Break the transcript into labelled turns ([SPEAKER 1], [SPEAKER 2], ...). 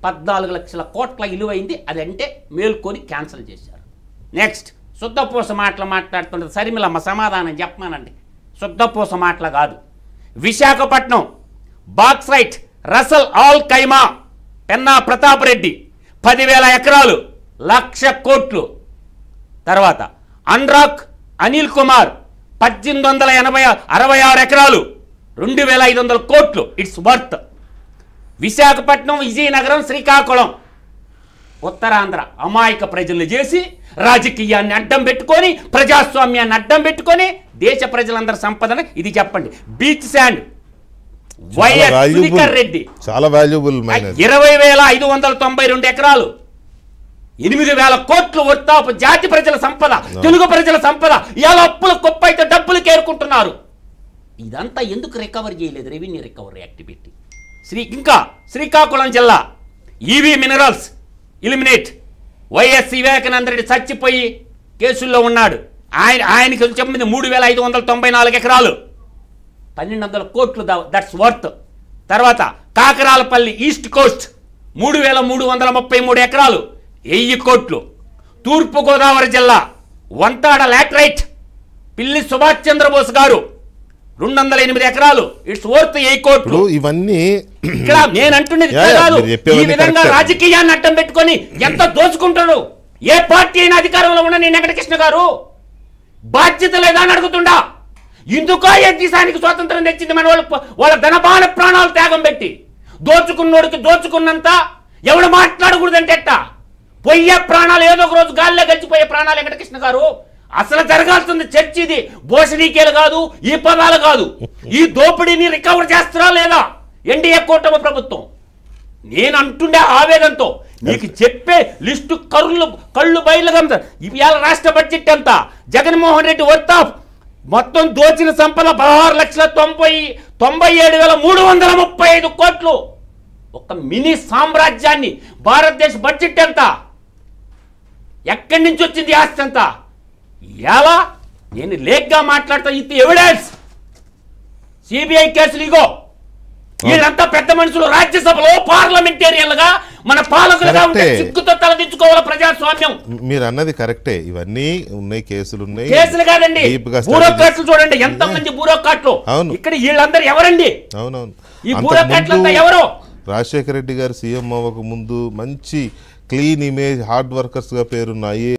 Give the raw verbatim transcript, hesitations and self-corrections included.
[SPEAKER 1] పద్నాలుగు లక్షల కోట్ల విలువైంది. అది అంటే మేల్కొని క్యాన్సిల్ చేశారు. నెక్స్ట్ శుద్ధపూస మాటలు మాట్లాడుతుంటే సరిమిలమ్మ సమాధానం చెప్పమానండి. శుద్ధపూస మాటలు కాదు. విశాఖపట్నం బాక్సైట్ రసల్ ఆల్ కైమా పెన్నా ప్రతాప్ రెడ్డి పదివేల ఎకరాలు లక్ష కోట్లు. తర్వాత అన్రాక్ అనిల్ కుమార్ పద్దెనిమిది వందల ఎనభై అరవై ఆరు ఎకరాలు రెండు వేల ఐదు వందల కోట్లు ఇట్స్ వర్త్. విశాఖపట్నం విజయనగరం శ్రీకాకుళం ఉత్తరాంధ్ర అమాయక ప్రజలను చేసి రాజకీయాన్ని అడ్డం పెట్టుకొని ప్రజాస్వామ్యాన్ని అడ్డం పెట్టుకొని దేశ ప్రజలందరి సంపదను ఇది చెప్పండి. Beach sand YS Sudhakar Reddy
[SPEAKER 2] చాలా వాల్యుబుల్
[SPEAKER 1] ఇరవై వేల ఐదు వందల తొంభై రెండు ఎకరాలు ఎనిమిది వేల కోట్లు వర్తాపు జాతి ప్రజల సంపద, తెలుగు ప్రజల సంపద. ఇవాళ అప్పులు కుప్ప అయితే డబ్బులు కేరుకుంటున్నారు. ఇదంతా ఎందుకు రికవర్ చేయలేదు? Revenue recovery activity. శ్రీ ఇంకా శ్రీకాకుళం జిల్లా ఈవీ minerals eliminate YS Vivekananda Reddy చచ్చిపోయి కేసుల్లో ఉన్నాడు. ఆయన ఆయనకి చెప్పింది మూడు వేల ఐదు వందల తొంభై నాలుగు ఎకరాలు పన్నెండు వందల కోట్లు దట్స్ వర్త్. తర్వాత కాకరాలపల్లి ఈస్ట్ కోస్ట్ మూడు వేల మూడు వందల ముప్పై మూడు ఎకరాలు వెయ్యి కోట్లు. తూర్పుగోదావరి జిల్లా వంతాడ లాటరైట్ పిల్లి సుభాష్ చంద్రబోస్ గారు రెండు వందల ఎనిమిది ఎకరాలు ఇట్స్ వర్త్ వెయ్యి కోట్లు.
[SPEAKER 2] ఇవన్నీ
[SPEAKER 1] ఇక్కడ నేను అంటున్నది కాదు. ఈ విధంగా రాజకీయాన్ని అడ్డం పెట్టుకొని ఎంత దోచుకుంటాడు. ఏ పార్టీ అయినా అధికారంలో ఉన్న నేను వెంకటకృష్ణ గారు బాధ్యత లేదా అని అడుగుతుండా. ఇందుకో ఏ దేశానికి స్వాతంత్రం తెచ్చింది మన వాళ్ళు వాళ్ళ ధనబాన ప్రాణాలు త్యాగం పెట్టి. దోచుకున్నోడికి దోచుకున్నంత ఎవడు మాట్లాడకూడదంటే ఎట్టా? పోయే ప్రాణాలు ఏదో ఒక రోజు గాల్లో గడిచిపోయే ప్రాణాలు వెంకటకృష్ణ గారు. అసలు జరగాల్సింది చర్చ ఇది. భోషణీకేలు కాదు, ఈ పదాలు కాదు. ఈ దోపిడీని రికవర్ చేస్తారా లేదా ఎన్డీఏ కూటమి ప్రభుత్వం? నేను అంటుండే ఆవేదనతో నీకు చెప్పే లిస్టు కరుళ్ళు కళ్ళు బయలుగా ఇవాళ రాష్ట్ర బడ్జెట్ ఎంత? జగన్మోహన్ రెడ్డి వర్తాఫ్ మొత్తం దోచిన సంపద పదహారు లక్షల తొంభై తొంభై ఏడు వేల మూడు వందల ముప్పై ఐదు కోట్లు. ఒక మినీ సామ్రాజ్యాన్ని. భారతదేశ బడ్జెట్ ఎంత? ఎక్కడి నుంచి వచ్చింది ఆస్తి ఎంత? ఎలా నేను లేక్గా మాట్లాడతా. ఇది ఎవిడెన్స్. సిబిఐ కేసులు ఇగో. వీళ్ళంతా పెద్ద మనుషులు రాజ్యసభలో పార్లమెంటేరియన్లుగా మన పాలకులుగా ఉంటే సిగ్గుతో తలదించుకోవాలి ప్రజాస్వామ్యం.
[SPEAKER 2] మీరు అన్నది కరెక్టే. ఇవన్నీ ఉన్నాయి, కేసులు ఉన్నాయి.
[SPEAKER 1] కేసులు కాదండి, బ్యూరోక్రాట్లు. చూడండి ఎంత మంది బ్యూరోక్రాట్లు ఇక్కడ. వీళ్ళందరూ ఎవరండి?
[SPEAKER 2] అవునవును.
[SPEAKER 1] ఈ బ్యూరోక్రాట్లంతా ఎవరు?
[SPEAKER 2] రాజశేఖర రెడ్డి గారు సీఎం అవ్వక ముందు మంచి క్లీన్ ఇమేజ్ హార్డ్ వర్కర్స్ గా పేరున్నాయి.